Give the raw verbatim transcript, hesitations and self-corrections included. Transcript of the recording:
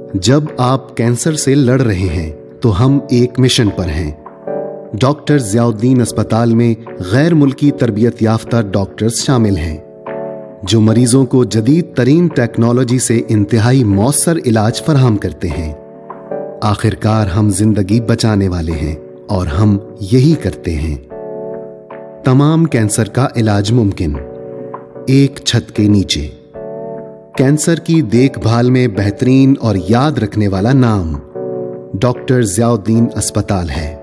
जब आप कैंसर से लड़ रहे हैं तो हम एक मिशन पर हैं। डॉक्टर ज़ियाउद्दीन अस्पताल में गैर मुल्की तरबियत याफ्ता डॉक्टर्स शामिल हैं जो मरीजों को जदीद तरीन टेक्नोलॉजी से इंतहाई मौसर इलाज फराहम करते हैं। आखिरकार हम जिंदगी बचाने वाले हैं और हम यही करते हैं। तमाम कैंसर का इलाज मुमकिन, एक छत के नीचे। कैंसर की देखभाल में बेहतरीन और याद रखने वाला नाम डॉक्टर ज़ियाउद्दीन अस्पताल है।